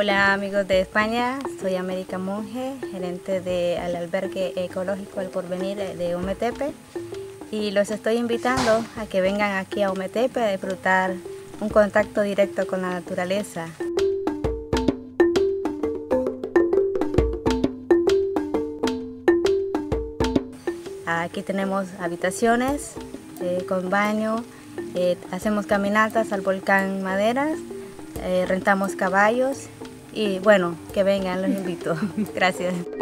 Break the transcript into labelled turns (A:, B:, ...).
A: Hola amigos de España, soy América Monge, gerente del albergue ecológico El Porvenir de Ometepe, y los estoy invitando a que vengan aquí a Ometepe a disfrutar un contacto directo con la naturaleza. Aquí tenemos habitaciones con baño, hacemos caminatas al volcán Maderas, rentamos caballos y bueno, que vengan, los invito. Gracias.